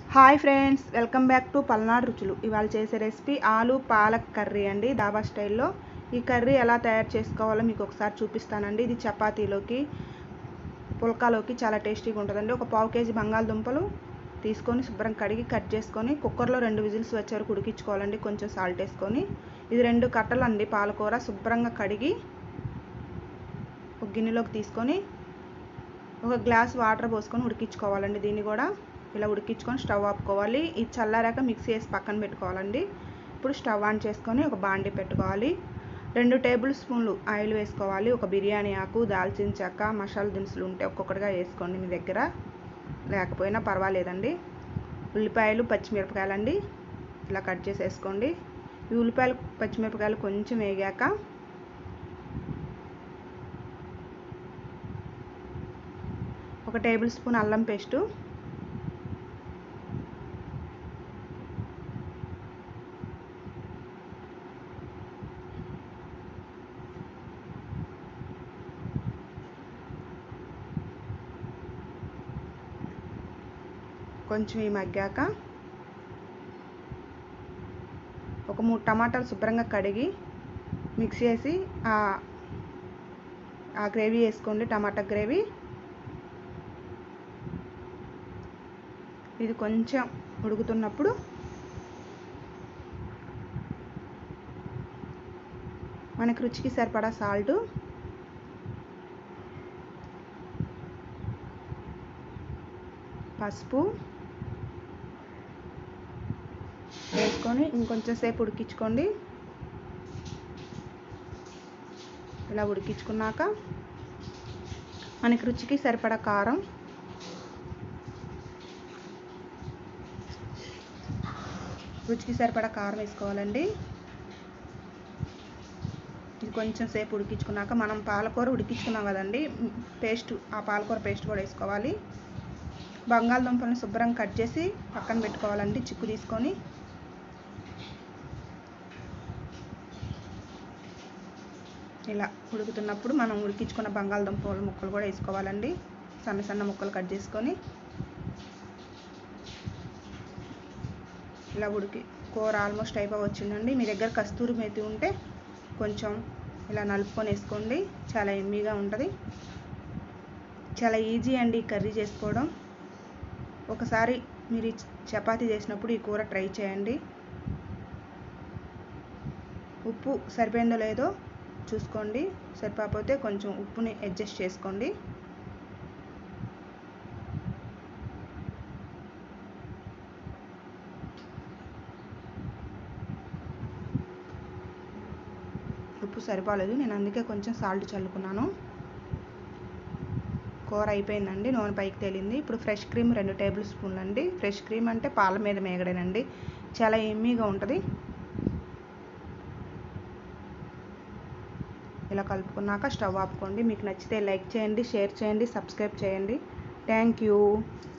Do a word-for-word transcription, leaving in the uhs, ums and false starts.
Hi friends, welcome back to Palnadu రుచులు. ఇవాళ చేసే రెసిపీ ఆలు పాలక్ కర్రీ అండి, డాబా స్టైల్లో. ఈ కర్రీ ఎలా తయారు చేసుకోవాలో మీకు ఒకసారి చూపిస్తానండి. ఇది చపాతీలోకి, పుల్కాలోకి చాలా టేస్టీగా ఉంటుందండి. ఒక పావు కేజీ బంగాళదుంపలు తీసుకొని శుభ్రం కడిగి కట్ చేసుకొని కుక్కర్లో రెండు విజిల్స్ వచ్చే వరకు ఉడికించుకోవాలండి, కొంచెం సాల్ట్ వేసుకొని. ఇది రెండు కట్టలు అండి పాలకూర. శుభ్రంగా కడిగి ఒక గిన్నెలోకి తీసుకొని ఒక గ్లాస్ వాటర్ పోసుకొని ఉడికించుకోవాలండి. దీన్ని కూడా ఇలా ఉడికించుకొని స్టవ్ ఆపుకోవాలి. ఇది చల్లారాక మిక్సీ వేసి పక్కన పెట్టుకోవాలండి. ఇప్పుడు స్టవ్ ఆన్ చేసుకొని ఒక బాండి పెట్టుకోవాలి. రెండు టేబుల్ స్పూన్లు ఆయిల్ వేసుకోవాలి. ఒక బిర్యానీ ఆకు, దాల్చిన చెక్క, మసాలా దినుసులు ఉంటే ఒక్కొక్కటిగా వేసుకోండి, మీ దగ్గర లేకపోయినా పర్వాలేదండి. ఉల్లిపాయలు, పచ్చిమిరపకాయలు అండి ఇలా కట్ చేసి వేసుకోండి. ఈ ఉల్లిపాయలు పచ్చిమిరపకాయలు కొంచెం వేగాక ఒక టేబుల్ స్పూన్ అల్లం పేస్టు, కొంచెం ఈ మగ్గాక ఒక మూడు టమాటాలు శుభ్రంగా కడిగి మిక్సీ వేసి ఆ గ్రేవీ వేసుకోండి, టమాటా గ్రేవీ. ఇది కొంచెం ఉడుకుతున్నప్పుడు మనకు రుచికి సరిపడా సాల్టు, పసుపు వేసుకొని ఇంకొంచెం సేపు ఉడికించుకోండి. ఇలా ఉడికించుకున్నాక మనకి రుచికి సరిపడా కారం, రుచికి సరిపడా కారం వేసుకోవాలండి. ఇది కొంచెం సేపు ఉడికించుకున్నాక మనం పాలకూర ఉడికించుకున్నాం కదండి, పేస్ట్, ఆ పాలకూర పేస్ట్ కూడా వేసుకోవాలి. బంగాళదుంపలను శుభ్రంగా కట్ చేసి పక్కన పెట్టుకోవాలండి, చిక్కు తీసుకొని. ఇలా ఉడుకుతున్నప్పుడు మనం ఉడికించుకున్న బంగాళదుంపల ముక్కలు కూడా వేసుకోవాలండి, సన్న సన్న ముక్కలు కట్ చేసుకొని. ఇలా ఉడికి కూర ఆల్మోస్ట్ అయిపో వచ్చిందండి. మీ దగ్గర కస్తూరి మేతి ఉంటే కొంచెం ఇలా నలుపుకొని వేసుకోండి, చాలా ఎమ్మీగా ఉంటుంది. చాలా ఈజీ అండి ఈ కర్రీ చేసుకోవడం. ఒకసారి మీరు చపాతీ చేసినప్పుడు ఈ కూర ట్రై చేయండి. ఉప్పు సరిపోయిందో లేదో చూసుకోండి, సరిపోతే కొంచెం ఉప్పుని అడ్జస్ట్ చేసుకోండి. ఉప్పు సరిపోలేదు, నేను అందుకే కొంచెం సాల్ట్ చల్లుకున్నాను. కూర అయిపోయిందండి, నూనె పైకి తేలింది. ఇప్పుడు ఫ్రెష్ క్రీమ్ రెండు టేబుల్ స్పూన్లు అండి. ఫ్రెష్ క్రీమ్ అంటే పాల మీద మేగడేనండి, చాలా ఎమ్మీగా ఉంటుంది. ఇలా కలుపుకున్నాక స్టవ్ ఆపుకోండి. మీకు నచ్చితే లైక్ చేయండి, షేర్ చేయండి, సబ్స్క్రైబ్ చేయండి. Thank you.